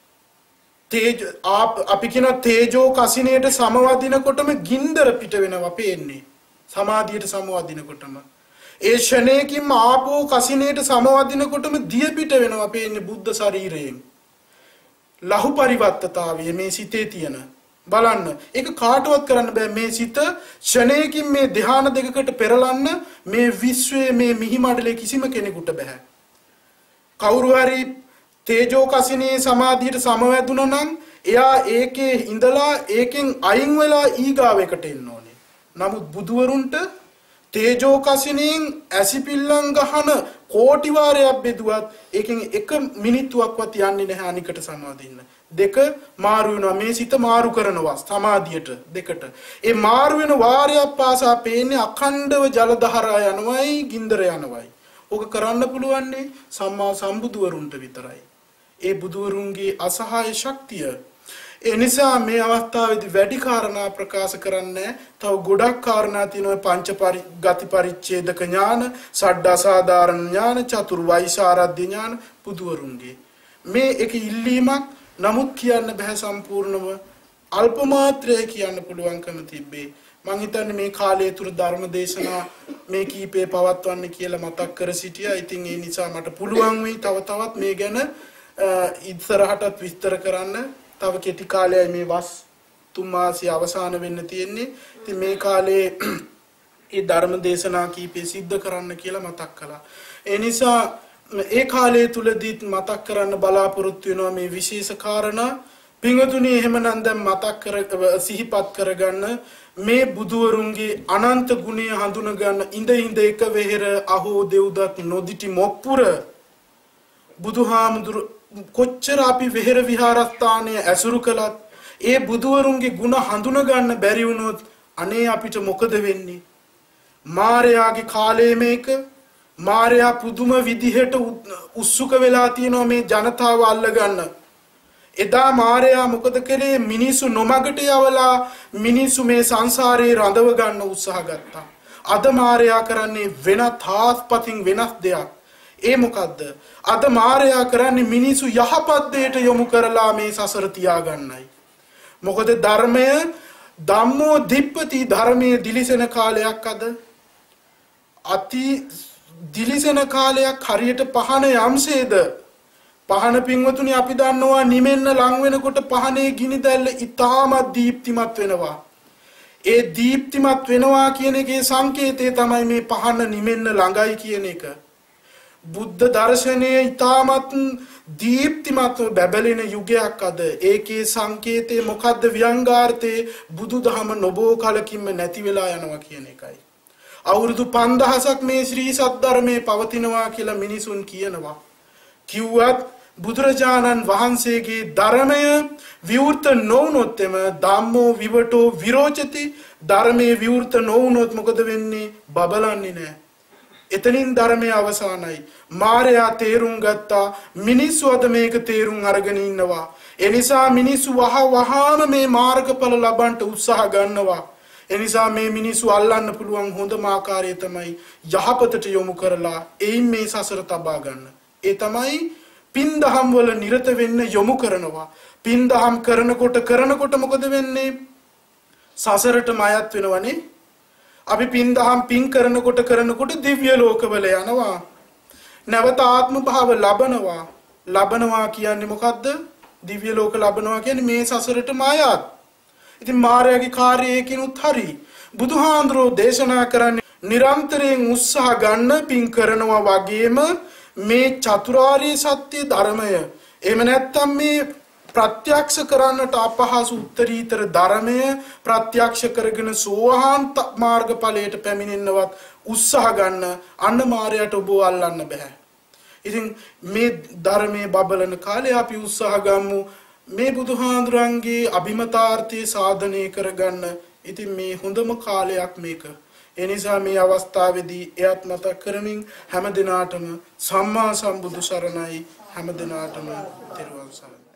අපි කියන තේජෝ කසිනේට සමවදිනකොටම ගින්දර පිට වෙනවා පේන්නේ. සමාධියට සමවදිනකොටම. ඒ ෂණේකින්ම ආපෝ කසිනේට සමවදිනකොටම දිය පිට වෙනවා පේන්නේ බුද්ධ ශරීරයෙන්. ලහු පරිවර්තතාවය මේ සිතේ තියෙන බලන්න ඒක කාටවත් කරන්න බෑ මේ සිත ෂණයකින් මේ ධ්‍යාන දෙකකට පෙරලන්න මේ විශ්වයේ මේ මිහි මඩලේ කිසිම කෙනෙකුට බෑ කවුරු හරි තේජෝ කසිනේ සමාධියට සමවැදුණා නම් එයා ඒකේ ඉඳලා ඒකෙන් අයින් වෙලා ඊගාවෙකට එන්න ඕනේ නමුත් බුදුවරුන්ට තේජෝ කසිනෙන් ඇසිපිල්ලම් ගහන කෝටි වාරයක් බෙදුවත් ඒකෙන් එක මිනිත්තුවක්වත් යන්නේ නැහැ අනිකට සමාදින්න. දෙක මාරු වෙනවා මේ සිත මාරු කරනවා සමාධියට දෙකට. ඒ මාරු වෙන වාරයක් පාසා පේන්නේ අඛණ්ඩව ජල දහරා යනවයි ගින්දර යනවයි. ඕක කරන්න පුළුවන්නේ සම්මා සම්බුදුවරුන්ට විතරයි. ඒ බුදුවරුන්ගේ අසහාය ශක්තිය. ඒ නිසා මේ අවස්ථාවේදී වැඩි කාරණා ප්‍රකාශ කරන්නේ තව ගොඩක් කාරණා තියෙනවා පංච ගති පරිච්ඡේදක ඥාන, සඩ්ඩාසාධාරණ ඥාන, චතුර් වෛශාරද්‍ය ඥාන බුදුවරුන්ගේ. මේ එක ඉල්ලීමක් නමුත් කියන්න බෑ සම්පූර්ණව අල්ප මාත්‍රය කියන්න පුළුවන්කම තිබ්බේ. මං හිතන්නේ මේ කාලය තුර ධර්ම දේශනා මේ කීපේ පවත්වන්න කියලා මතක් කර සිටියා. ඉතින් ඒ නිසා මට පුළුවන් වෙයි තව තවත් මේ ගැන ඉස්සරහටත් විස්තර කරන්න. තව කෙටි කාලයයි මේ වස් 3 මාසය අවසන් වෙන්න තියෙන්නේ. ඉතින් මේ කාලේ ඒ ධර්ම දේශනා කීපේ සිද්ධ කරන්න කියලා මතක් කළා. ඒ නිසා ඒ කාලය තුලදී මතක් කරන්න බලාපොරොත්තු වෙනවා මේ විශේෂ කාරණා. පින්වතුනි එහෙමනම් දැන් මතක් කර සිහිපත් කරගන්න මේ බුදුවරුන්ගේ අනන්ත ගුණය හඳුන ගන්න ඉඳ එක වෙහෙර අහෝ දෙව්දත් නොදිටි මොප්පුර බුදුහාමුදුරු කොච්චර අපි වෙහෙර විහාරස්ථානයේ ඇසුරු කළත් ඒ බුදුවරුන්ගේ ගුණ හඳුන ගන්න බැරි වුණොත් අනේ අපිට මොකද වෙන්නේ? මාර්යාගේ කාලයේ මේක මාර්යා පුදුම විදිහට උත්සුක වෙලා තියෙනවා මේ ජනතාව අල්ලගන්න. එදා මාර්යා මොකද කළේ? මිනිසු නොමගට යවලා මිනිසු මේ සංසාරේ රඳව ගන්න උත්සාහ ගත්තා. අද මාර්යා කරන්නේ වෙනත් හාස්පතින් වෙනස් දෙයක්. ඒ මොකද්ද? අද මාර්යා කරන්නේ මිනිසු යහපත් දෙයට යොමු කරලා මේ සසර තියාගන්නයි. මොකද ධර්මය ධම්මෝ දිප්පති ධර්මයේ දිලිසෙන කාලයක් අද අති දිලිසෙන කාලයක් හරියට පහන යම්සේද පහන පින්වතුනි අපි දන්නවා නිමෙන්න ලං වෙනකොට පහනේ ගිනි දැල්ල ඉතාමත් දීප්තිමත් වෙනවා. ඒ දීප්තිමත් වෙනවා කියන එකේ සංකේතය තමයි මේ පහන නිමෙන්න ළඟයි කියන එක. බුද්ධ දර්ශනයේ ඉතාමත් දීප්තිමත් බැබලෙන යුගයක් අද. ඒකේ සංකේතය මොකද්ද? ව්‍යංගාර්ථයේ බුදුදහම නොබෝ කලකින්ම නැති වෙලා යනවා කියන එකයි. අවුරුදු 5000ක් මේ ශ්‍රී සද්ධර්මයේ පවතිනවා කියලා මිනිසුන් කියනවා. කිව්වත් බුදුරජාණන් වහන්සේගේ ධර්මය විවෘත නොවුනොත් එම ධම්මෝ විවටෝ විරෝචති ධර්මයේ විවෘත නොවුනොත් මොකද වෙන්නේ? බබලන්නේ නැහැ. එතනින් ධර්මයේ අවසానයි. මාර්යා තේරුම් ගත්තා මිනිස්සු අද මේක තේරුම් අරගෙන ඉන්නවා. ඒ නිසා මිනිස්සු වහාම මේ මාර්ගඵල ලබන්න උත්සාහ ගන්නවා. ඒ නිසා මේ මිනිස්සු අල්ලන්න පුළුවන් හොඳම ආකාරය තමයි යහපතට යොමු කරලා එයින් මේ සසර තබා ගන්න. ඒ තමයි පින්දහම් වල නිරත වෙන්න යොමු කරනවා. පින්දහම් කරනකොට මොකද වෙන්නේ? සසරටම අයත් වෙනවනේ. අපි පින්දහම් පින් කරනකොට දිව්‍ය ලෝකවල යනවා. නැවත ආත්ම භාව ලබනවා කියන්නේ මොකද්ද? දිව්‍ය ලෝක ලබනවා කියන්නේ මේ සසරටම අයත්. ඉතින් මායාවේ කාර්යයකිනුත් හරි බුදුහාඳුරෝ දේශනා කරන්නේ නිරන්තරයෙන් උත්සාහ ගන්න පින් කරනවා වගේම මේ චතුරාර්ය සත්‍ය ධර්මය එහෙම නැත්නම් මේ ප්‍රත්‍යක්ෂ කරන්නට අපහසු උත්තරීතර ධර්මය ප්‍රත්‍යක්ෂ කරගෙන සෝවාන් මාර්ගඵලයට පැමිණෙන්නවත් උත්සාහ ගන්න අන්න මායයට ඔබ අල්ලන්න බෑ. ඉතින් මේ ධර්මයේ බබලන කාලේ අපි උත්සාහ ගමු මේ බුදුහාඳුරන්ගේ අභිමතාර්ථය සාධනය කරගන්න. ඉතින් මේ හොඳම කාලයක් මේක. ඒ නිසා මේ අවස්ථාවේදී එයත් මතක් කරමින් හැම දිනාටම සම්මා සම්බුදු සරණයි. හැම දිනාටම තෙරුවන් සරණයි.